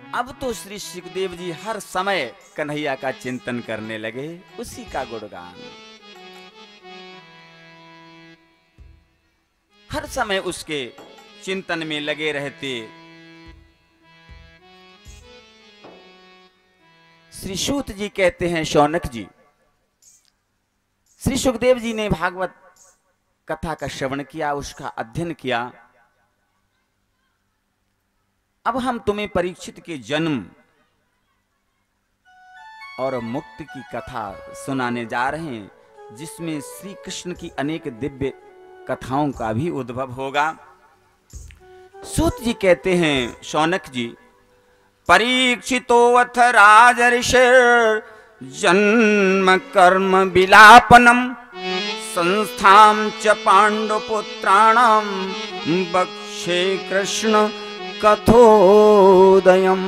अब तो श्री सुखदेव जी हर समय कन्हैया का चिंतन करने लगे, उसी का गुणगान। हर समय उसके चिंतन में लगे रहते। श्री सूत जी कहते हैं, शौनक जी, श्री सुखदेव जी ने भागवत कथा का श्रवण किया, उसका अध्ययन किया। अब हम तुम्हें परीक्षित के जन्म और मुक्ति की कथा सुनाने जा रहे हैं, जिसमें श्री कृष्ण की अनेक दिव्य कथाओं का भी उद्भव होगा। सूत जी कहते हैं, शौनक जी, परीक्षितो अथ राजर्षिर् जन्म कर्म विलापनम संस्थां च पांडुपुत्राणां बक्षे कृष्ण कथोदयम।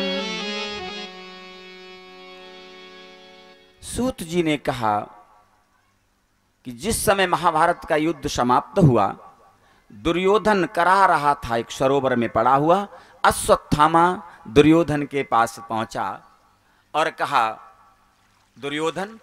सूत जी ने कहा कि जिस समय महाभारत का युद्ध समाप्त हुआ, दुर्योधन करा रहा था एक सरोवर में पड़ा हुआ। अश्वत्थामा दुर्योधन के पास पहुंचा और कहा, दुर्योधन,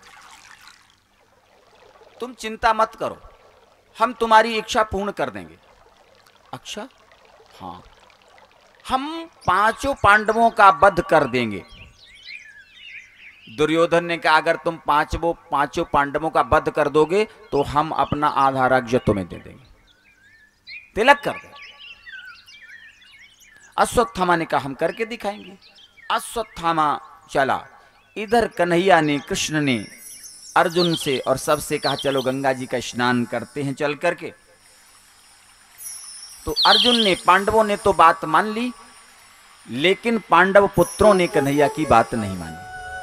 तुम चिंता मत करो, हम तुम्हारी इच्छा पूर्ण कर देंगे। अच्छा? हाँ, हम 5 पांडवों का वध कर देंगे। दुर्योधन ने कहा, अगर तुम 5 पांडवों का वध कर दोगे तो हम अपना आधा राज्य तुम्हें दे देंगे, तिलक कर देंगे। अश्वत्थामा ने कहा, हम करके दिखाएंगे। अश्वत्थामा चला। इधर कन्हैया ने, कृष्ण ने अर्जुन से और सबसे कहा, चलो गंगा जी का स्नान करते हैं चल करके। तो अर्जुन ने, पांडवों ने तो बात मान ली, लेकिन पांडव पुत्रों ने कन्हैया की बात नहीं मानी।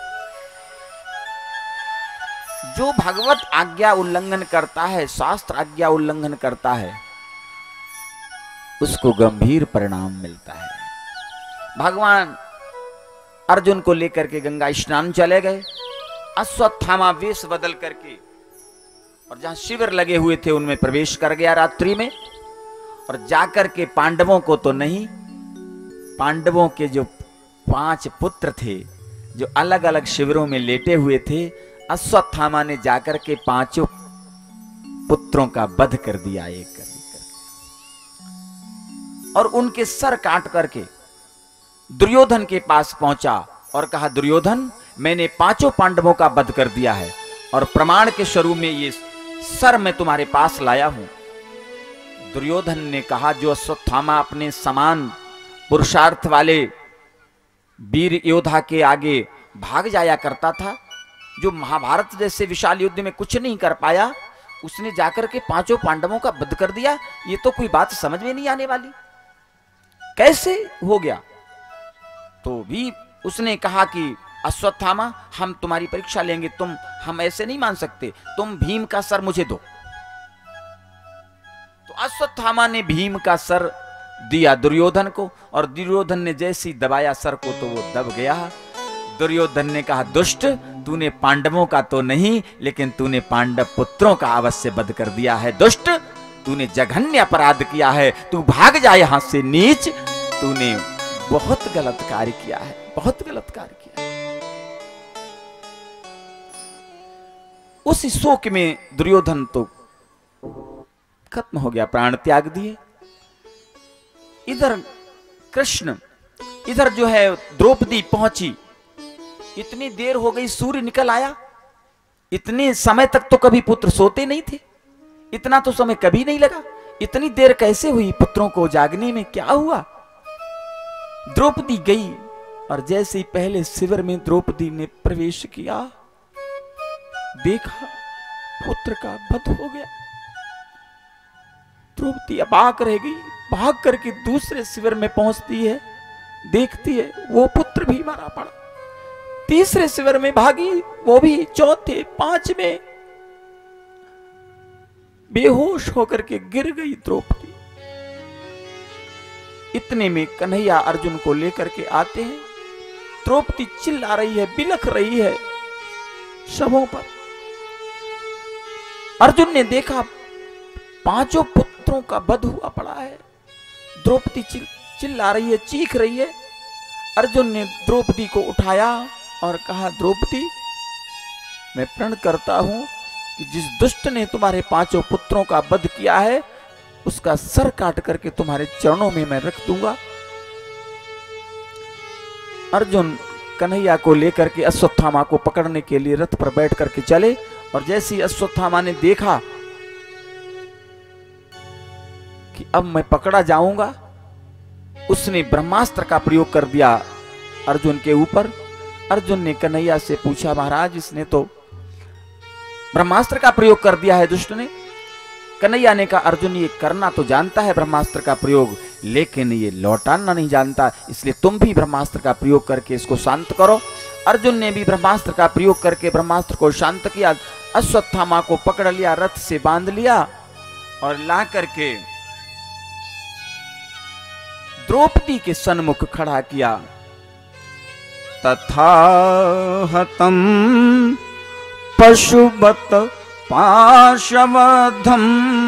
जो भगवत आज्ञा उल्लंघन करता है, शास्त्र आज्ञा उल्लंघन करता है, उसको गंभीर परिणाम मिलता है। भगवान अर्जुन को लेकर के गंगा स्नान चले गए। अश्वत्थामा वेश बदल करके और जहां शिविर लगे हुए थे उनमें प्रवेश कर गया रात्रि में, और जाकर के पांडवों को तो नहीं, पांडवों के जो 5 पुत्र थे जो अलग अलग शिविरों में लेटे हुए थे, अश्वत्थामा ने जाकर के 5 पुत्रों का वध कर दिया एक करके, और उनके सर काट करके दुर्योधन के पास पहुंचा और कहा, दुर्योधन, मैंने 5 पांडवों का वध कर दिया है और प्रमाण के स्वरूप में ये सर मैं तुम्हारे पास लाया हूं। दुर्योधन ने कहा, जो अश्वत्थामा अपने समान पुरुषार्थ वाले वीर योद्धा के आगे भाग जाया करता था, जो महाभारत जैसे विशाल युद्ध में कुछ नहीं कर पाया, उसने जाकर के 5 पांडवों का वध कर दिया। ये तो कोई बात समझ में नहीं आने वाली, कैसे हो गया? तो भी उसने कहा कि अश्वत्थामा, हम तुम्हारी परीक्षा लेंगे, हम ऐसे नहीं मान सकते, तुम भीम का सर मुझे दो। तो अश्वत्थामा ने भीम का सर दिया दुर्योधन को, और दुर्योधन ने जैसे ही दबाया सर को तो वो दब गया। दुर्योधन ने कहा, दुष्ट, तूने पांडवों का तो नहीं, लेकिन तूने पांडव पुत्रों का अवश्य वध कर दिया है। दुष्ट, तूने जघन्य अपराध किया है, तू भाग जा यहां से नीच, तूने बहुत गलत कार्य किया है, बहुत गलत कार्य किया है। उस शोक में दुर्योधन तो खत्म हो गया, प्राण त्याग दिए। इधर कृष्ण, इधर जो है द्रौपदी पहुंची, इतनी देर हो गई, सूर्य निकल आया। इतने समय तक तो कभी पुत्र सोते नहीं थे, इतना तो समय कभी नहीं लगा। इतनी देर कैसे हुई पुत्रों को जागने में? क्या हुआ? द्रौपदी गई, और जैसे ही पहले शिविर में द्रौपदी ने प्रवेश किया, देखा पुत्र का वध हो गया। द्रौपदी अबाक रह गई, भाग करके दूसरे शिविर में पहुंचती है, देखती है वो पुत्र भी मरा पड़ा। तीसरे शिविर में भागी, वो भी, चौथे, 5वें, बेहोश होकर के गिर गई द्रौपदी। इतने में कन्हैया अर्जुन को लेकर के आते हैं। द्रौपदी चिल्ला रही है, बिलख रही है शवों पर। अर्जुन ने देखा 5 पुत्रों का वध हुआ पड़ा है। द्रौपदी चिल्ला रही है, चीख रही है। अर्जुन ने द्रौपदी को उठाया और कहा, द्रौपदी, मैं प्रण करता हूं कि जिस दुष्ट ने तुम्हारे 5 पुत्रों का वध किया है उसका सर काट करके तुम्हारे चरणों में मैं रख दूंगा। अर्जुन कन्हैया को लेकर के अश्वत्थामा को पकड़ने के लिए रथ पर बैठ करके चले, और जैसे ही अश्वत्थामा ने देखा कि अब मैं पकड़ा जाऊंगा, उसने ब्रह्मास्त्र का प्रयोग कर दिया अर्जुन के ऊपर। अर्जुन ने कन्हैया से पूछा, महाराज, इसने तो ब्रह्मास्त्र का प्रयोग कर दिया है दुष्ट ने। कन्हैया ने कहा, अर्जुन ये करना तो जानता है ब्रह्मास्त्र का प्रयोग, लेकिन ये लौटाना नहीं जानता, इसलिए तुम भी ब्रह्मास्त्र का प्रयोग करके इसको शांत करो। अर्जुन ने भी ब्रह्मास्त्र का प्रयोग करके ब्रह्मास्त्र को शांत किया। अश्वत्थामा को पकड़ लिया, रथ से बांध लिया और ला करके द्रौपदी के सन्मुख खड़ा किया। तथा हतम पशुवत पाशवधम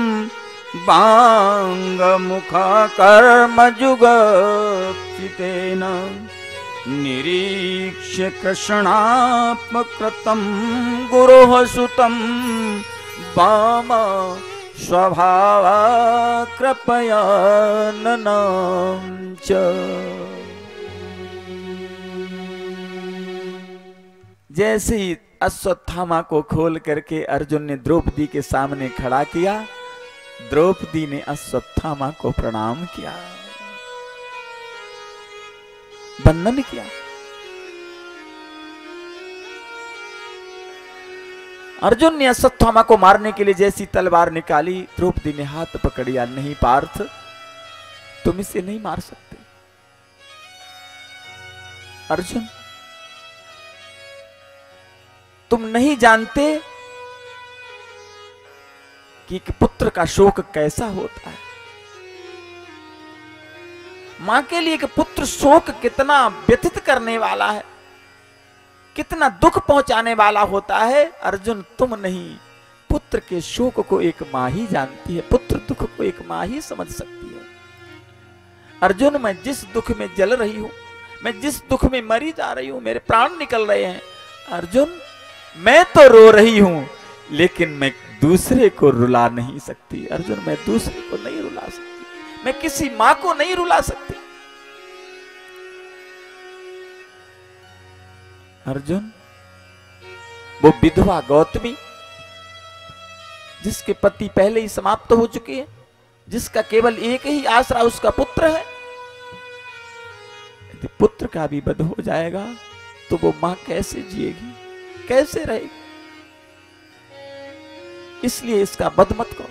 बांग मुख कर्म जुगप्सितेन निरीक्ष्य कृष्णात्मकृतं गुरोः सुतं वाम स्वभाव कृपया ननां च। जैसे ही अश्वत्थामा को खोल करके अर्जुन ने द्रौपदी के सामने खड़ा किया, द्रौपदी ने अश्वत्थामा को प्रणाम किया, वंदन किया। अर्जुन ने अश्वत्थामा को मारने के लिए जैसी तलवार निकाली, द्रौपदी ने हाथ पकड़िया, नहीं पार्थ, तुम इसे नहीं मार सकते। अर्जुन, तुम नहीं जानते कि एक पुत्र का शोक कैसा होता है। मां के लिए एक पुत्र शोक कितना व्यथित करने वाला है, कितना दुख पहुंचाने वाला होता है। अर्जुन, तुम नहीं, पुत्र के शोक को एक मां ही जानती है, पुत्र दुख को एक मां ही समझ सकती है। अर्जुन, मैं जिस दुख में जल रही हूं, मैं जिस दुख में मरी जा रही हूं, मेरे प्राण निकल रहे हैं, अर्जुन मैं तो रो रही हूं, लेकिन मैं दूसरे को रुला नहीं सकती। अर्जुन, मैं दूसरे को नहीं रुला सकती, मैं किसी मां को नहीं रुला सकती। अर्जुन, वो विधवा गौतमी जिसके पति पहले ही समाप्त हो चुके हैं, जिसका केवल एक ही आसरा उसका पुत्र है, यदि पुत्र का भी वध हो जाएगा तो वो मां कैसे जिएगी, कैसे रहेगी? इसलिए इसका वध मत करो।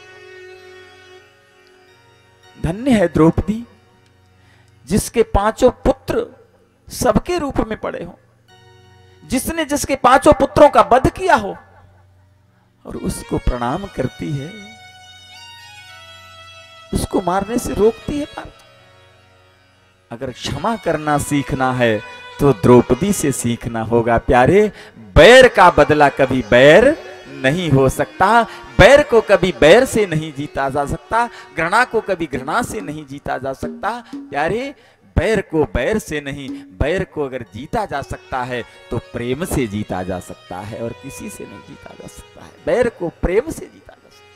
धन्य है द्रौपदी जिसके 5 पुत्र सबके रूप में पड़े हो, जिसने जिसके 5 पुत्रों का वध किया हो और उसको प्रणाम करती है, उसको मारने से रोकती है। अगर क्षमा करना सीखना है तो द्रौपदी से सीखना होगा प्यारे। बैर का बदला कभी बैर नहीं हो सकता, बैर को कभी बैर से नहीं जीता जा सकता, घृणा को कभी घृणा से नहीं जीता जा सकता। प्यारे, बैर को बैर से नहीं, बैर को अगर जीता जा सकता है तो प्रेम से जीता जा सकता है, और किसी से नहीं जीता जा सकता है। बैर को प्रेम से जीता जा सकता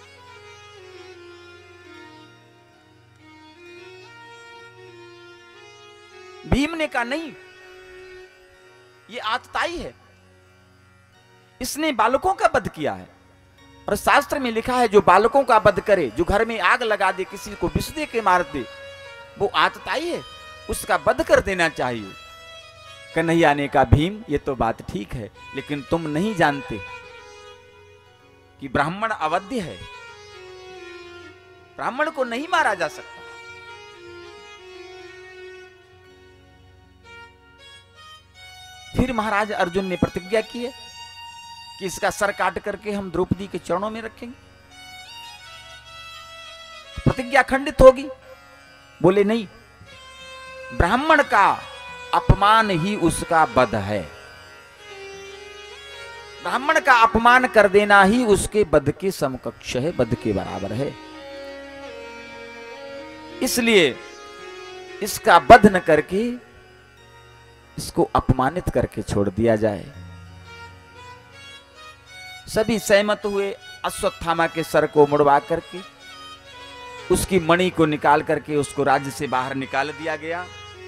है। भीम ने कहा, नहीं, ये आतताई है, इसने बालकों का वध किया है, और शास्त्र में लिखा है जो बालकों का वध करे, जो घर में आग लगा दे, किसी को विष दे के मार दे, वो आतताई है, उसका वध कर देना चाहिए। कन्हैया ने कहा, भीम ये तो बात ठीक है, लेकिन तुम नहीं जानते कि ब्राह्मण अवध्य है, ब्राह्मण को नहीं मारा जा सकता। फिर महाराज अर्जुन ने प्रतिज्ञा की है कि इसका सर काट करके हम द्रौपदी के चरणों में रखेंगे। प्रतिज्ञा खंडित होगी। बोले नहीं, ब्राह्मण का अपमान ही उसका वध है, ब्राह्मण का अपमान कर देना ही उसके वध के समकक्ष है, वध के बराबर है। इसलिए इसका वध न करके इसको अपमानित करके छोड़ दिया जाए। सभी सहमत हुए। अश्वत्थामा के सर को मुड़वा करके उसकी मणि को निकाल करके उसको राज्य से बाहर निकाल दिया गया।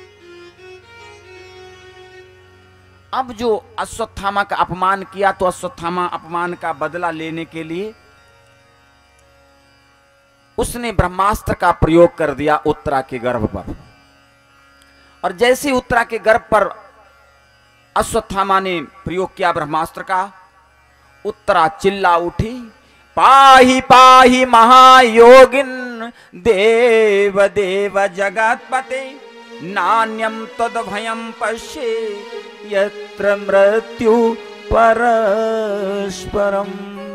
अब जो अश्वत्थामा का अपमान किया, तो अश्वत्थामा अपमान का बदला लेने के लिए उसने ब्रह्मास्त्र का प्रयोग कर दिया उत्तरा के गर्भ पर। और जैसे उत्तरा के गर्भ पर अश्वत्थामा ने प्रयोग किया ब्रह्मास्त्र का, उत्तरा चिल्ला उठी, पाहि पाहि महायोगिन देव देव जगतपते, नान्यम तद भयम पश्ये यत्र मृत्यु परस्परम।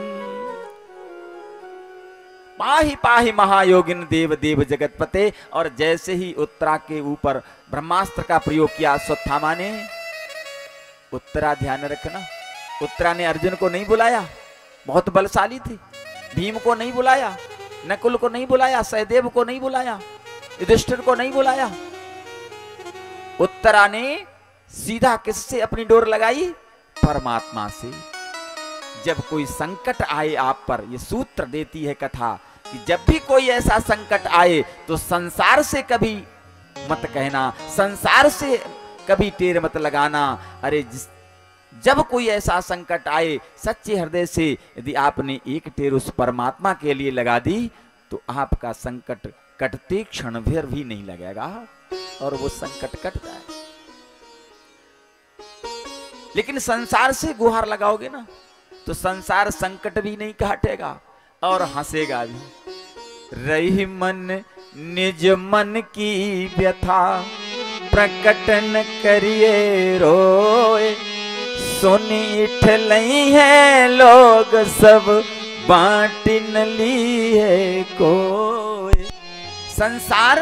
पाहि पाहि महायोगिन देव देव जगतपते। और जैसे ही उत्तरा के ऊपर ब्रह्मास्त्र का प्रयोग किया अश्वत्थामा ने, उत्तरा ध्यान रखना, उत्तरा ने अर्जुन को नहीं बुलाया, बहुत बलशाली थी। भीम को नहीं बुलाया, नकुल को नहीं बुलाया, सहदेव को नहीं बुलाया, युधिष्ठिर को नहीं बुलाया। उत्तरा ने सीधा किससे अपनी डोर लगाई? परमात्मा से। जब कोई संकट आए आप पर, ये सूत्र देती है कथा कि जब भी कोई ऐसा संकट आए तो संसार से कभी मत कहना, संसार से कभी टेर मत लगाना। अरे जब कोई ऐसा संकट आए, सच्चे हृदय से यदि आपने एक टेर उस परमात्मा के लिए लगा दी, तो आपका संकट कटते क्षण भर भी नहीं लगेगा और वो संकट कट जाए। लेकिन संसार से गुहार लगाओगे ना, तो संसार संकट भी नहीं काटेगा और हंसेगा भी। रही मन निज मन की व्यथा, प्रकटन करिए रोए, सुनी ठलई है लोग सब, बांटी न ली है कोई। संसार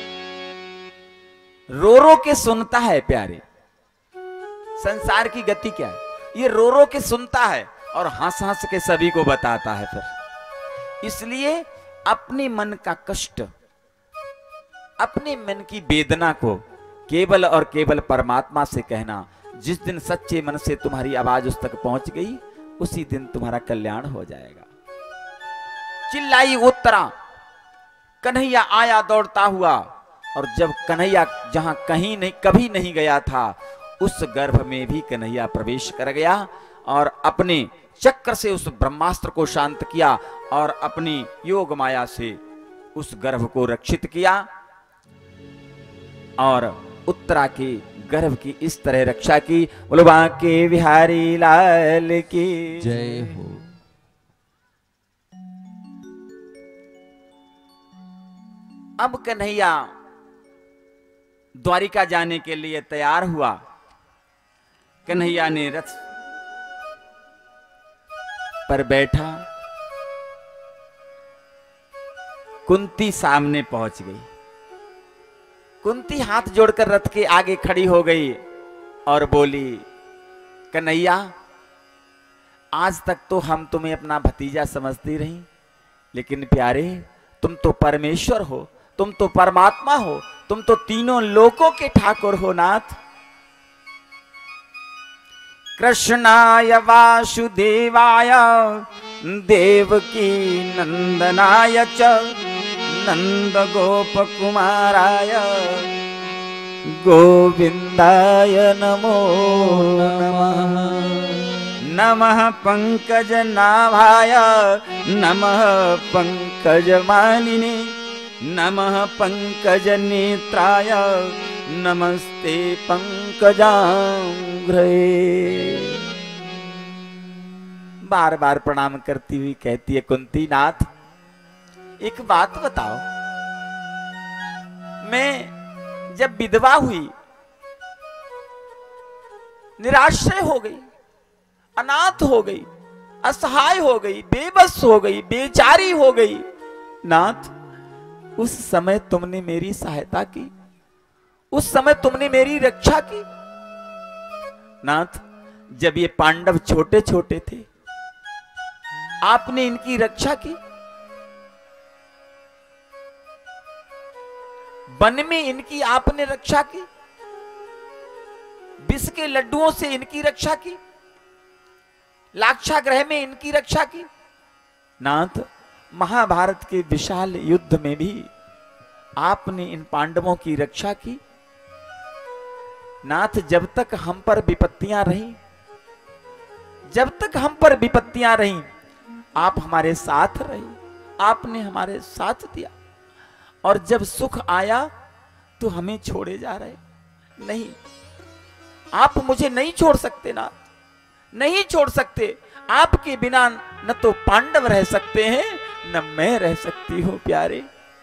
रो रो के सुनता है प्यारे। संसार की गति क्या है? ये रो रो के सुनता है और हंस हंस के सभी को बताता है। फिर इसलिए अपने मन का कष्ट, अपने मन की वेदना को केवल और केवल परमात्मा से कहना। जिस दिन सच्चे मन से तुम्हारी आवाज उस तक पहुंच गई, उसी दिन तुम्हारा कल्याण हो जाएगा। चिल्लाई उत्तरा, कन्हैया आया दौड़ता हुआ। और जब कन्हैया जहां कहीं नहीं कभी नहीं गया था, उस गर्भ में भी कन्हैया प्रवेश कर गया और अपने चक्र से उस ब्रह्मास्त्र को शांत किया और अपनी योग माया से उस गर्भ को रक्षित किया और उत्तरा के गर्भ की इस तरह रक्षा की। बोलो बांके बिहारी लाल की जय हो। अब कन्हैया द्वारिका जाने के लिए तैयार हुआ। कन्हैया ने रथ पर बैठा, कुंती सामने पहुंच गई। कुंती हाथ जोड़कर रथ के आगे खड़ी हो गई और बोली, कन्हैया, आज तक तो हम तुम्हें अपना भतीजा समझती रही, लेकिन प्यारे, तुम तो परमेश्वर हो, तुम तो परमात्मा हो, तुम तो तीनों लोकों के ठाकुर हो नाथ। कृष्णाय वासुदेवाय देवकी नंदनाय च नंद गोप कुमाराय गोविंदाय नमो नमः। नमः पंकज नाभाय नमः पंकज मालिनी नमः पंकज नेत्राय नमस्ते पंकजांघ्रे। बार बार प्रणाम करती हुई कहती है कुंती, नाथ एक बात बताओ, मैं जब विधवा हुई, निराश्रय हो गई, अनाथ हो गई, असहाय हो गई, बेबस हो गई, बेचारी हो गई, नाथ उस समय तुमने मेरी सहायता की, उस समय तुमने मेरी रक्षा की। नाथ जब ये पांडव छोटे छोटे थे, आपने इनकी रक्षा की। वन में इनकी आपने रक्षा की। विष के लड्डुओं से इनकी रक्षा की, लाक्षागृह में इनकी रक्षा की। नाथ, महाभारत के विशाल युद्ध में भी आपने इन पांडवों की रक्षा की। नाथ, जब तक हम पर विपत्तियां रही, जब तक हम पर विपत्तियां रही, आप हमारे साथ रहे, आपने हमारे साथ दिया। और जब सुख आया तो हमें छोड़े जा रहे। नहीं, आप मुझे नहीं छोड़ सकते नाथ, नहीं छोड़ सकते। आपके बिना न तो पांडव रह सकते हैं, न मैं रह सकती हूं प्यारे।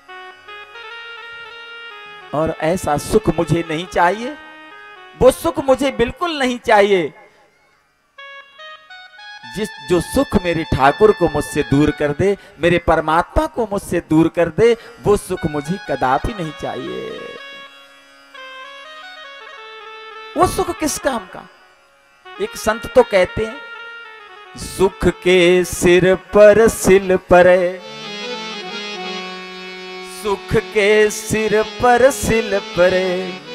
और ऐसा सुख मुझे नहीं चाहिए, वो सुख मुझे बिल्कुल नहीं चाहिए जो सुख मेरे ठाकुर को मुझसे दूर कर दे, मेरे परमात्मा को मुझसे दूर कर दे, वो सुख मुझे कदापि नहीं चाहिए। वो सुख किस काम का? एक संत तो कहते हैं, सुख के सिर पर सिल परे, सुख के सिर पर सिल परे,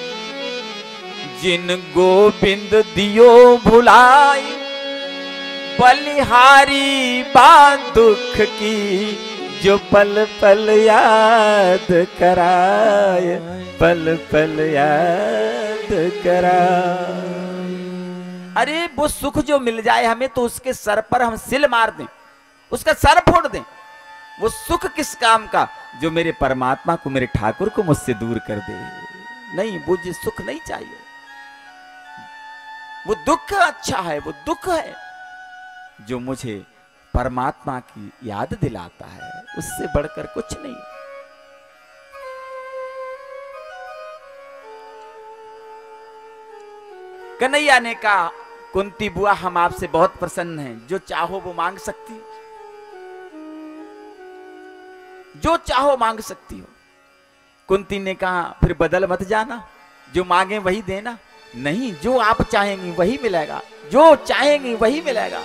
जिन गोविंद दियो भुलाई, बलिहारी बात दुख की, जो पल पल याद कराए, पल पल याद कराए। अरे वो सुख जो मिल जाए हमें तो उसके सर पर हम सिल मार दें, उसका सर फोड़ दें। वो सुख किस काम का जो मेरे परमात्मा को, मेरे ठाकुर को मुझसे दूर कर दे? नहीं, मुझे सुख नहीं चाहिए। वो दुख अच्छा है, वो दुख है जो मुझे परमात्मा की याद दिलाता है, उससे बढ़कर कुछ नहीं। कन्हैया ने कहा, कुंती बुआ हम आपसे बहुत प्रसन्न हैं, जो चाहो वो मांग सकती हो, जो चाहो मांग सकती हो। कुंती ने कहा, फिर बदल मत जाना, जो मांगे वही देना। नहीं, जो आप चाहेंगी वही मिलेगा, जो चाहेंगी वही मिलेगा।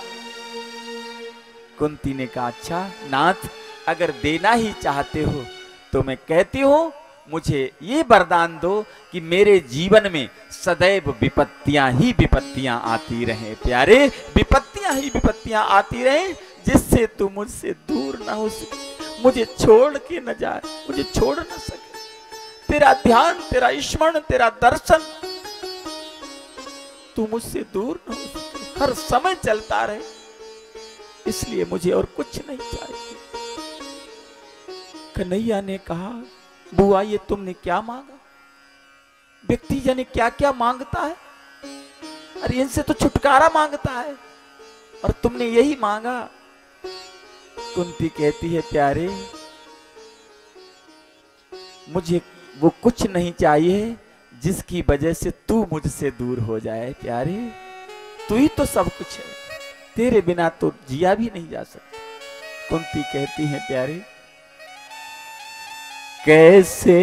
कुंती ने कहा, अच्छा नाथ, अगर देना ही चाहते हो तो मैं कहती हूं, मुझे ये वरदान दो कि मेरे जीवन में सदैव विपत्तियां ही विपत्तियां आती रहें प्यारे, विपत्तियां ही विपत्तियां आती रहें, जिससे तू मुझसे दूर ना हो सके, मुझे छोड़ के न जाए, मुझे छोड़ न सके। तेरा ध्यान, तेरा स्मरण, तेरा दर्शन तू मुझसे दूर न हो सके, हर समय चलता रहे, इसलिए मुझे और कुछ नहीं चाहिए। कन्हैया ने कहा, बुआ ये तुमने क्या मांगा? व्यक्ति जाने क्या क्या मांगता है, अरे इनसे तो छुटकारा मांगता है, और तुमने यही मांगा। कुंती कहती है, प्यारे मुझे वो कुछ नहीं चाहिए जिसकी वजह से तू मुझसे दूर हो जाए। प्यारे तू ही तो सब कुछ है, तेरे बिना तो जिया भी नहीं जा सकता। कुंती कहती है, प्यारे कैसे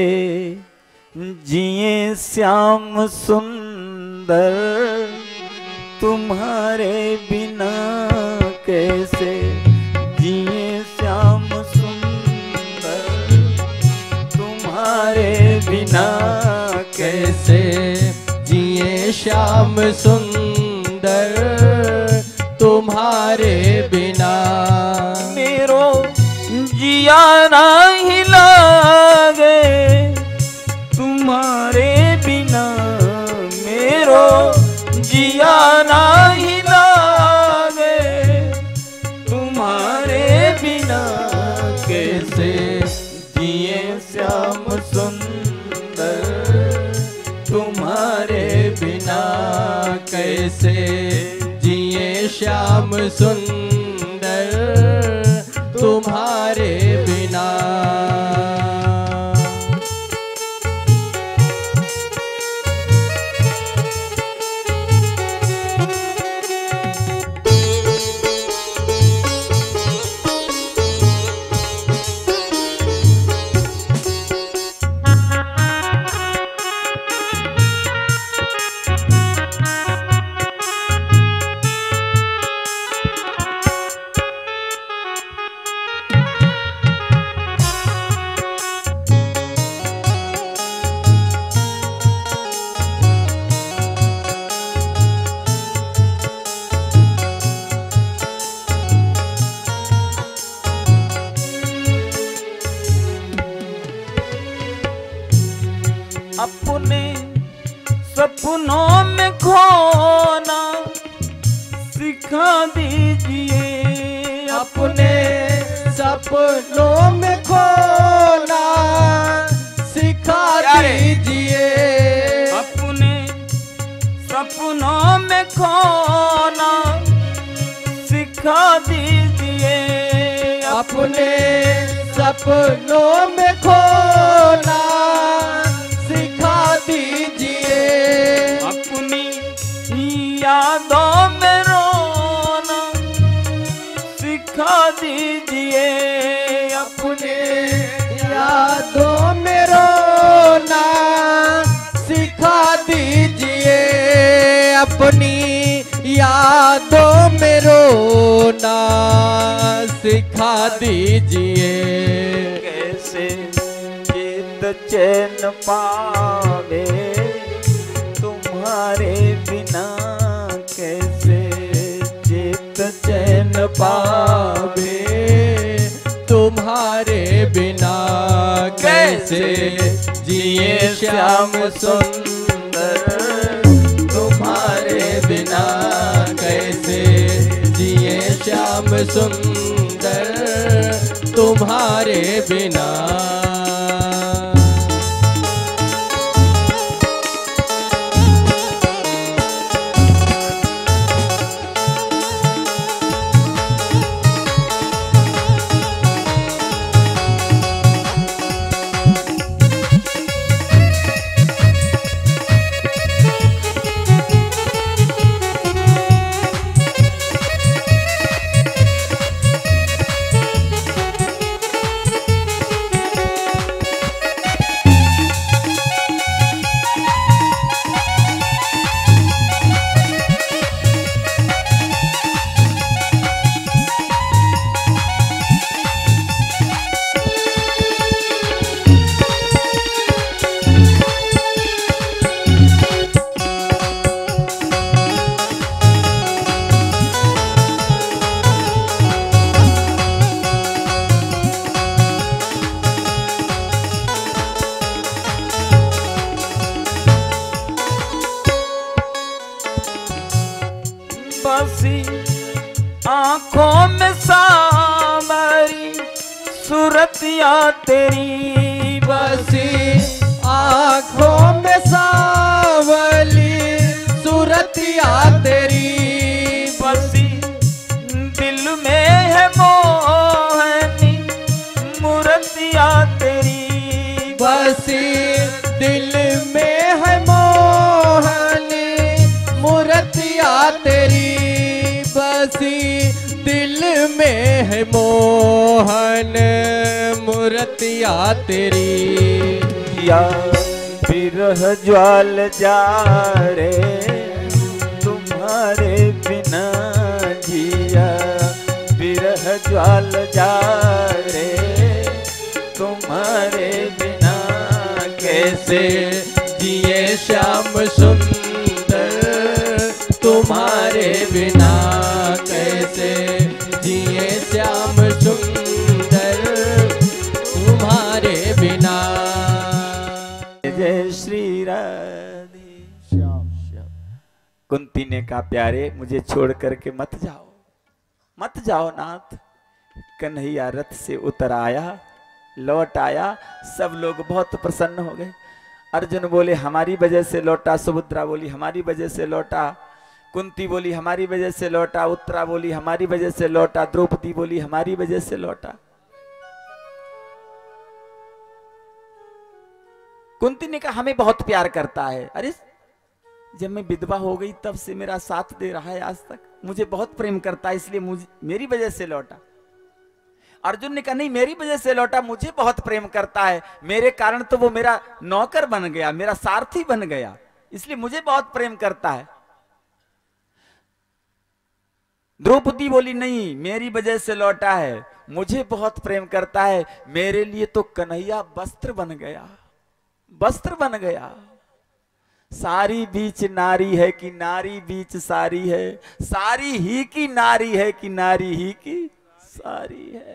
जिए श्याम सुंदर तुम्हारे बिना, कैसे जिए श्याम सुंदर तुम्हारे बिना, कैसे जिए श्याम सुंदर तुम्हारे बिना, मेरो जिया नहीं लागे तुम्हारे बिना, मेरो जिया नहीं लागे तुम्हारे बिना, कैसे जिए श्याम सुंदर तुम्हारे बिना, कैसे जिए श्याम सुंदर तुम्हारे बिना। सपनों में खोना सिखा दीजिए, अपने सपनों में खोना सिखा दीजिए, अपने सपनों में खोना सिखा दीजिए, अपने सपनों में खोना सिखा दीजिए, अपनी यादों में रोना सिखा दीजिए, अपने यादों में रोना सिखा दीजिए, अपनी यादों में रोना सिखा दीजिए। कैसे चित चैन पावे तुम्हारे बिना, कैसे चित चैन पावे तुम्हारे बिना, कैसे जिए श्याम सुंदर तुम्हारे बिना, कैसे जिए श्याम सुंदर तुम्हारे बिना। बसी आंखों में सामरी सूरतिया तेरी, बसी आँखों में सावली सूरतिया तेरी, बसी दिल में है मोहनी मूर्तिया तेरी, बसी दिल में है मोहनी मूर्तिया तेरी, बसी दिल में है मोहन मूर्तिया तेरी। या बिरह ज्वाल जा रे तुम्हारे बिना जिया, बिरह ज्वाल जा रे तुम्हारे बिना, कैसे जिए श्याम सुंदर तुम्हारे बिना, कैसे जिए श्याम सुंदर तुम्हारे बिना। जय श्री राधे श्याम श्याम। कुंती ने कहा प्यारे मुझे छोड़ करके मत जाओ, मत जाओ नाथ। कन्हैया रथ से उतर आया, लौट आया, सब लोग बहुत प्रसन्न हो गए। अर्जुन बोले हमारी वजह से लौटा, सुभद्रा बोली हमारी वजह से लौटा, कुंती बोली हमारी वजह से लौटा, उत्तरा बोली हमारी वजह से लौटा, द्रौपदी बोली हमारी वजह से लौटा। कुंती ने कहा हमें बहुत प्यार करता है। अरे जब मैं विधवा हो गई तब से मेरा साथ दे रहा है आज तक, मुझे बहुत प्रेम करता है, इसलिए मुझे मेरी वजह से लौटा। अर्जुन ने कहा नहीं मेरी वजह से लौटा, मुझे बहुत प्रेम करता है, मेरे कारण तो वो मेरा नौकर बन गया, मेरा सारथी बन गया, इसलिए मुझे बहुत प्रेम करता है। द्रौपदी बोली नहीं मेरी वजह से लौटा है, मुझे बहुत प्रेम करता है, मेरे लिए तो कन्हैया वस्त्र बन गया, वस्त्र बन गया। सारी बीच नारी है कि नारी बीच सारी है, सारी ही की नारी है कि नारी ही की सारी है,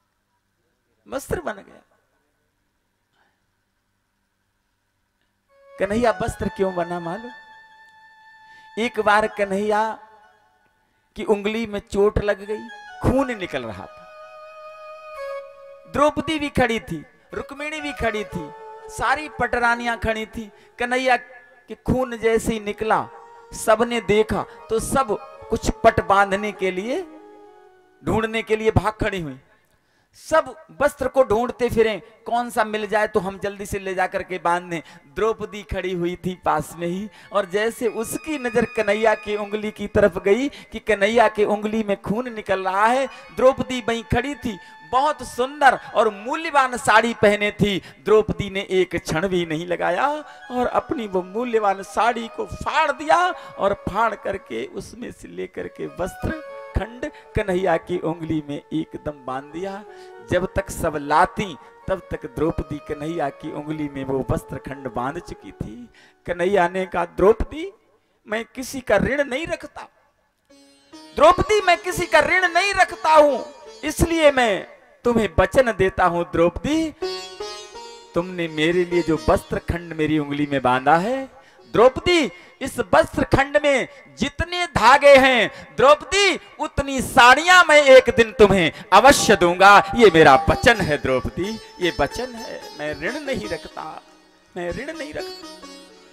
वस्त्र बन गया। कन्हैया वस्त्र क्यों बना मालूम? एक बार कन्हैया की उंगली में चोट लग गई, खून निकल रहा था। द्रौपदी भी खड़ी थी, रुक्मिणी भी खड़ी थी, सारी पटरानियां खड़ी थी। कन्हैया के खून जैसे ही निकला, सबने देखा तो सब कुछ पट बांधने के लिए, ढूंढने के लिए भाग खड़ी हुई। सब वस्त्र को ढूंढते फिरे, कौन सा मिल जाए तो हम जल्दी से ले जाकर के बांध दें। द्रौपदी खड़ी हुई थी पास में ही, और जैसे उसकी नजर कन्हैया की उंगली की तरफ गई कि कन्हैया की उंगली में खून निकल रहा है, द्रौपदी वहीं खड़ी थी, बहुत सुंदर और मूल्यवान साड़ी पहने थी। द्रौपदी ने एक क्षण भी नहीं लगाया और अपनी वो मूल्यवान साड़ी को फाड़ दिया और फाड़ करके उसमें से लेकर के वस्त्र खंड कन्हैया की उंगली में एकदम बांध दिया। जब तक सब लाती तब तक द्रौपदी कन्हैया की उंगली में वो वस्त्र खंड बांध चुकी थी। कन्हैया ने कहा, द्रौपदी मैं किसी का ऋण नहीं रखता, द्रौपदी मैं किसी का ऋण नहीं रखता हूं, इसलिए मैं तुम्हें वचन देता हूं द्रौपदी, तुमने मेरे लिए जो वस्त्र खंड मेरी उंगली में बांधा है, द्रौपदी इस वस्त्र खंड में जितने धागे हैं द्रौपदी उतनी साड़ियां मैं एक दिन तुम्हें अवश्य दूंगा, ये मेरा वचन है द्रौपदी, ये वचन है, मैं ऋण नहीं रखता, मैं ऋण नहीं रखता।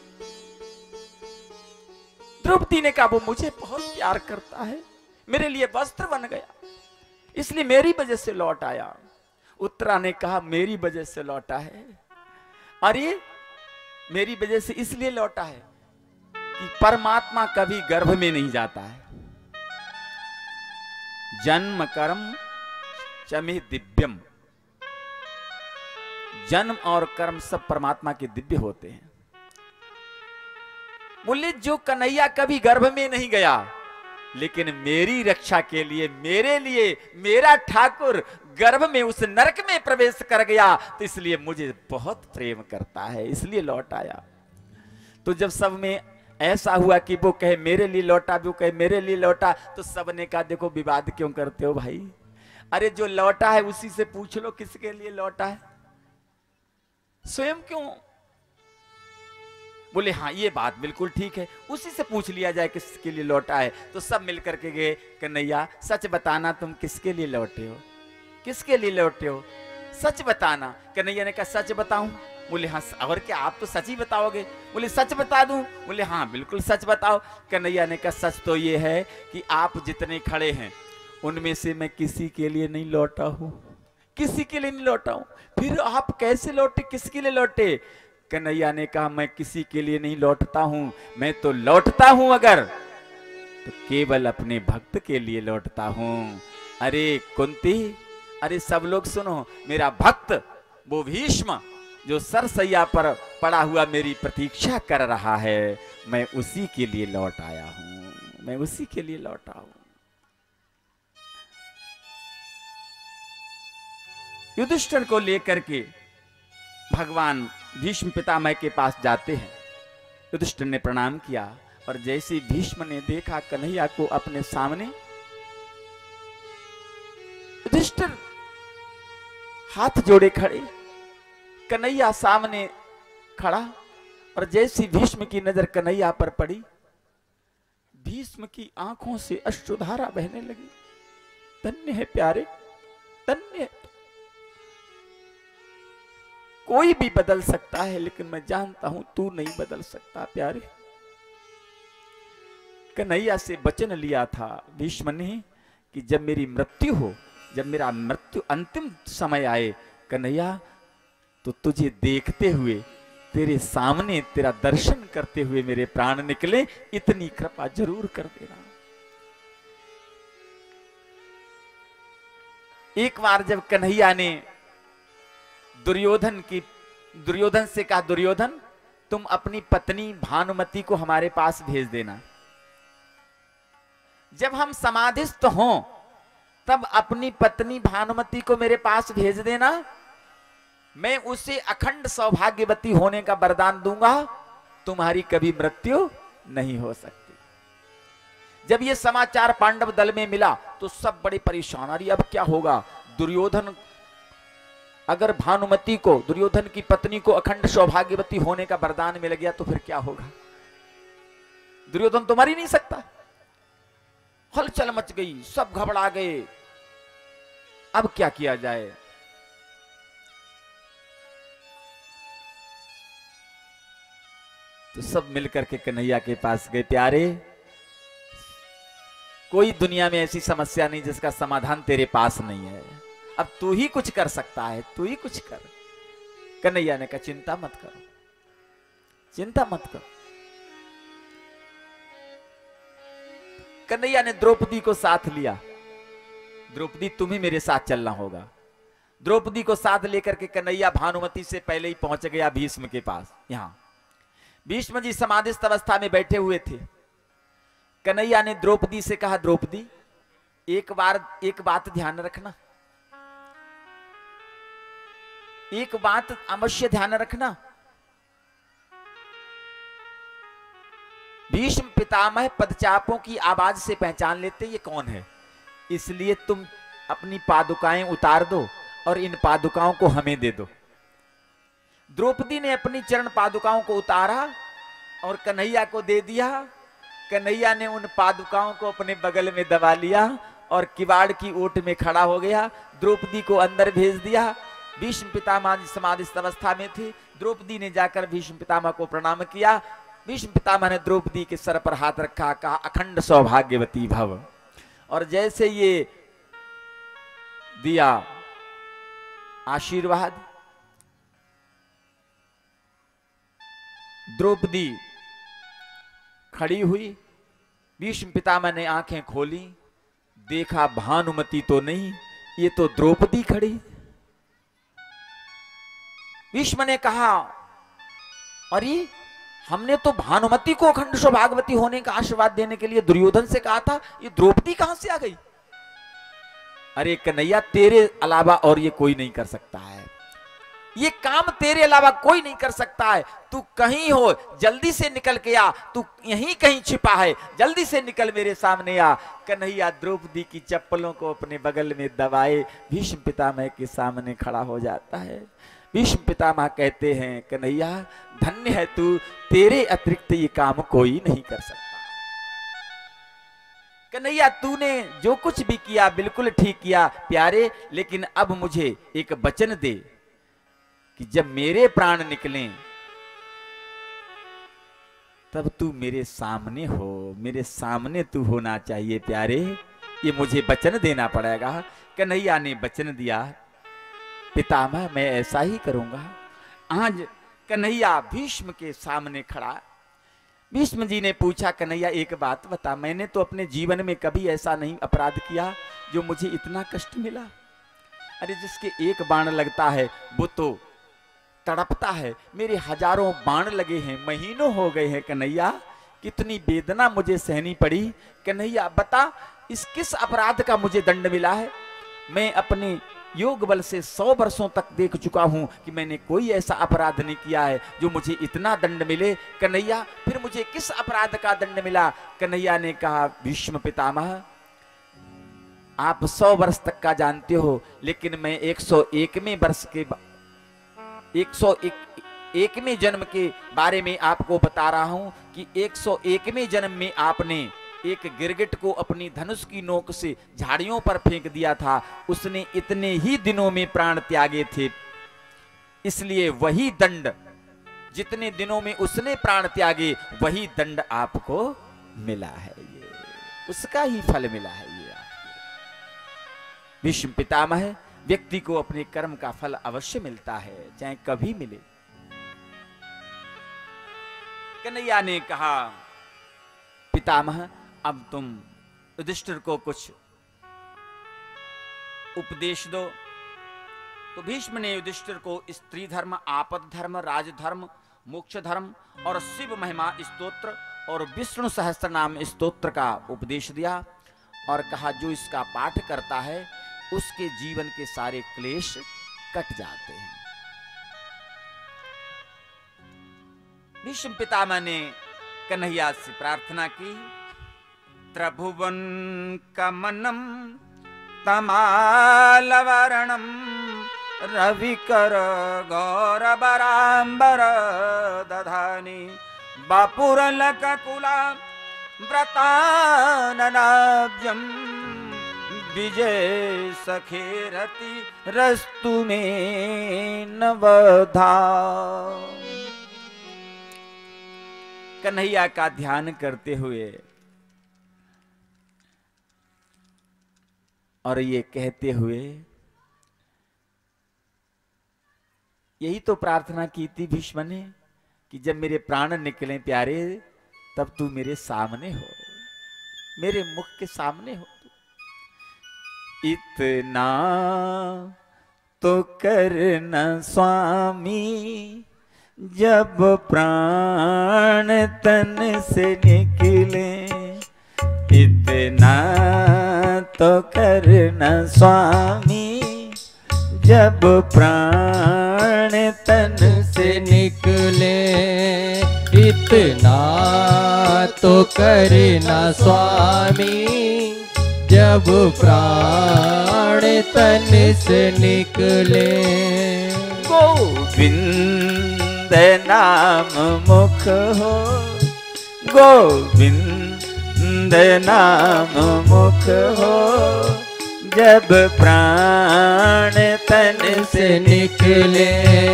द्रौपदी ने कहा, वो मुझे बहुत प्यार करता है, मेरे लिए वस्त्र बन गया, इसलिए मेरी वजह से लौट आया। उत्तरा ने कहा, मेरी वजह से लौटा है, अरे मेरी वजह से इसलिए लौटा है कि परमात्मा कभी गर्भ में नहीं जाता है। जन्म कर्म चमे दिव्यम, जन्म और कर्म सब परमात्मा के दिव्य होते हैं। बोले जो कन्हैया कभी गर्भ में नहीं गया, लेकिन मेरी रक्षा के लिए, मेरे लिए मेरा ठाकुर गर्भ में उस नरक में प्रवेश कर गया, तो इसलिए मुझे बहुत प्रेम करता है, इसलिए लौट आया। तो जब सब में ऐसा हुआ कि वो कहे मेरे लिए लौटा, वो कहे मेरे लिए लौटा, तो सब ने कहा, देखो विवाद क्यों करते हो भाई, अरे जो लौटा है उसी से पूछ लो किसके लिए लौटा है, स्वयं क्यों? बोले हाँ ये बात बिल्कुल ठीक है, उसी से पूछ लिया जाए किसके लिए लौटा है। तो सब मिलकर के गए, कन्हैया सच बताना तुम किसके लिए लौटे हो, किसके लिए लौटे हो, सच बताना। कन्हैया ने कहा, सच बताऊं? बोले हाँ, और क्या आप तो सच ही बताओगे? बोले सच बता दूं? बोले हाँ बिल्कुल सच बताओ। कन्हैया ने कहा, सच तो ये है कि आप जितने खड़े हैं उनमें से मैं किसी के लिए नहीं लौटा हूं, किसी के लिए नहीं लौटा हूं। फिर आप कैसे लौटे, किसके लिए लौटे? कन्हैया ने कहा, मैं किसी के लिए नहीं लौटता हूं, मैं तो लौटता हूं अगर तो केवल अपने भक्त के लिए लौटता हूं। अरे कुंती, अरे सब लोग सुनो, मेरा भक्त वो भीष्म जो सरसैया पर पड़ा हुआ मेरी प्रतीक्षा कर रहा है, मैं उसी के लिए लौट आया हूं, मैं उसी के लिए लौटा हूं। युधिष्ठिर को लेकर के भगवान भीष्म पितामह के पास जाते हैं। युधिष्ठिर ने प्रणाम किया और जैसे भीष्म ने देखा कन्हैया को अपने सामने, युधिष्ठिर हाथ जोड़े खड़े, कन्हैया सामने खड़ा, और जैसी भीष्म की नजर कन्हैया पर पड़ी, भीष्म की आंखों से अश्रुधारा बहने लगी। धन्य है प्यारे, धन्य है, कोई भी बदल सकता है लेकिन मैं जानता हूं तू नहीं बदल सकता प्यारे। कन्हैया से वचन लिया था भीष्म ने कि जब मेरी मृत्यु हो, जब मेरा मृत्यु अंतिम समय आए कन्हैया, तो तुझे देखते हुए, तेरे सामने तेरा दर्शन करते हुए मेरे प्राण निकले, इतनी कृपा जरूर कर देना। एक बार जब कन्हैया ने दुर्योधन से कहा, दुर्योधन तुम अपनी पत्नी भानुमति को हमारे पास भेज देना, जब हम समाधिस्थ हों तब अपनी पत्नी भानुमति को मेरे पास भेज देना, मैं उसे अखंड सौभाग्यवती होने का वरदान दूंगा, तुम्हारी कभी मृत्यु नहीं हो सकती। जब ये समाचार पांडव दल में मिला तो सब बड़े परेशान, अरे अब क्या होगा, दुर्योधन अगर भानुमति को, दुर्योधन की पत्नी को अखंड सौभाग्यवती होने का वरदान मिल गया तो फिर क्या होगा? दुर्योधन तो मर ही नहीं सकता। हलचल मच गई, सब घबरा गए, अब क्या किया जाए? तो सब मिलकर के कन्हैया के पास गए। प्यारे, कोई दुनिया में ऐसी समस्या नहीं जिसका समाधान तेरे पास नहीं है, अब तू ही कुछ कर सकता है, तू ही कुछ कर। कन्हैया ने कहा चिंता मत करो, चिंता मत करो। कन्हैया ने द्रौपदी को साथ लिया। द्रौपदी तुम्हें मेरे साथ चलना होगा। द्रौपदी को साथ लेकर के कन्हैया भानुमति से पहले ही पहुंच गया भीष्म के पास। यहां भीष्म जी समाधिस्थ अवस्था में बैठे हुए थे। कन्हैया ने द्रौपदी से कहा, द्रौपदी एक बात ध्यान रखना, एक बात अवश्य ध्यान रखना। भीष्म पितामह पदचापों की आवाज से पहचान लेते ये कौन है, इसलिए तुम अपनी पादुकाएं उतार दो और इन पादुकाओं को हमें दे दो। द्रौपदी ने अपनी चरण पादुकाओं को उतारा और कन्हैया को दे दिया। कन्हैया ने उन पादुकाओं को अपने बगल में दबा लिया और किवाड़ की ओट में खड़ा हो गया। द्रौपदी को अंदर भेज दिया। भीष्म पितामह समाधिस्थ अवस्था में थे। द्रौपदी ने जाकर भीष्म पितामह को प्रणाम किया। भीष्म पितामह ने द्रौपदी के सर पर हाथ रखा, कहा अखंड सौभाग्यवती भव। और जैसे ये दिया आशीर्वाद, द्रौपदी खड़ी हुई। भीष्म पितामह ने आंखें खोली, देखा भानुमति तो नहीं, ये तो द्रौपदी खड़ी। भीष्म ने कहा, अरे हमने तो भानुमति को अखंड सौभाग्यवती होने का आशीर्वाद देने के लिए दुर्योधन से कहा था, ये द्रौपदी कहां से आ गई? अरे कन्हैया, तेरे अलावा और ये कोई नहीं कर सकता है, ये काम तेरे अलावा कोई नहीं कर सकता है। तू कहीं हो, जल्दी से निकल के आ, तू यहीं कहीं छिपा है, जल्दी से निकल मेरे सामने आ। कन्हैया द्रौपदी की चप्पलों को अपने बगल में दबाए भीष्म पितामह के सामने खड़ा हो जाता है। भीष्म पितामह कहते हैं, कन्हैया धन्य है तू, तेरे अतिरिक्त ये काम कोई नहीं कर सकता। कन्हैया तूने जो कुछ भी किया बिल्कुल ठीक किया प्यारे, लेकिन अब मुझे एक वचन दे कि जब मेरे प्राण निकलें तब तू मेरे सामने हो, मेरे सामने तू होना चाहिए प्यारे, ये मुझे वचन देना पड़ेगा। कन्हैया ने वचन दिया, पितामह मैं ऐसा ही करूंगा। आज कन्हैया भीष्म के सामने खड़ा। भीष्म जी ने पूछा, कन्हैया एक बात बता, मैंने तो अपने जीवन में कभी ऐसा नहीं अपराध किया जो मुझे इतना कष्ट मिला। अरे जिसके एक बाण लगता है वो तो तड़पता है, मेरे हजारों बाण लगे हैं, महीनों हो गए हैं कन्हैया, कितनी वेदना मुझे सहनी पड़ी। कन्हैया बता, इस किस अपराध का मुझे दंड मिला है? मैं अपने योग बल से 100 वर्षों तक देख चुका हूं कि मैंने कोई ऐसा अपराध नहीं किया है जो मुझे इतना दंड मिले। कन्हैया फिर मुझे किस अपराध का दंड मिला? कन्हैया ने कहा, भीष्म पितामह आप 100 वर्ष तक का जानते हो, लेकिन मैं 101वें वर्ष के 101वें जन्म के बारे में आपको बता रहा हूं कि 101वें जन्म में आपने एक गिरगिट को अपनी धनुष की नोक से झाड़ियों पर फेंक दिया था। उसने इतने ही दिनों में प्राण त्यागे थे, इसलिए वही दंड, जितने दिनों में उसने प्राण त्यागे वही दंड आपको मिला है, ये उसका ही फल मिला है। ये भीष्म पितामह, व्यक्ति को अपने कर्म का फल अवश्य मिलता है, चाहे कभी मिले। कन्हैया ने कहा, पितामह अब तुम युधिष्ठिर को कुछ उपदेश दो। तो भीष्म ने युधिष्ठिर को स्त्री धर्म, आपद धर्म, राजधर्म, मोक्ष धर्म और शिव महिमा स्तोत्र और विष्णु सहस्त्र नाम स्तोत्र का उपदेश दिया और कहा, जो इसका पाठ करता है उसके जीवन के सारे क्लेश कट जाते हैं। भीष्म पितामह ने कन्हैया से प्रार्थना की, त्रिभुवन कमनम तमालवरणम रवि कर गौर बरांबर दधानी बापुर लकुला व्रताननाब्जम विजय सखेरति रस्तु में नवधा। कन्हैया का ध्यान करते हुए और ये कहते हुए यही तो प्रार्थना की थी भीष्म ने कि जब मेरे प्राण निकले प्यारे तब तू मेरे सामने हो, मेरे मुख के सामने हो। इतना तो करना स्वामी जब प्राण तन से निकले, इतना तो करना स्वामी जब प्राण तन से निकले, इतना तो करना स्वामी जब प्राण तन से निकले। गोविंद नाम मुख हो, गोविंद नाम मुख हो जब प्राण तन से निकले।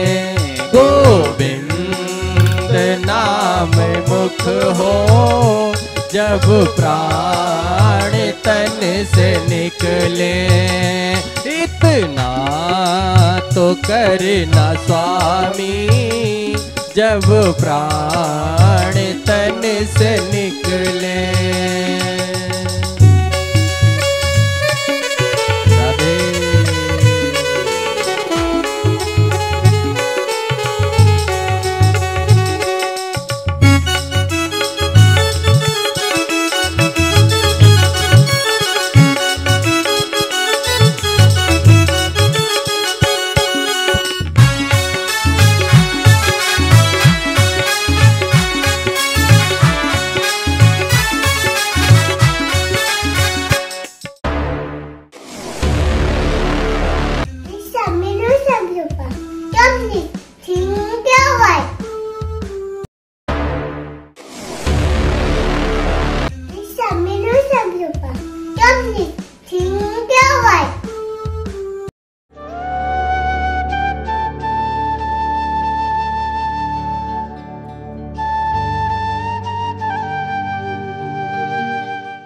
गोविंद नाम मुख हो जब प्राण तन से निकले, इतना तो करना स्वामी जब प्राण तन से निकले।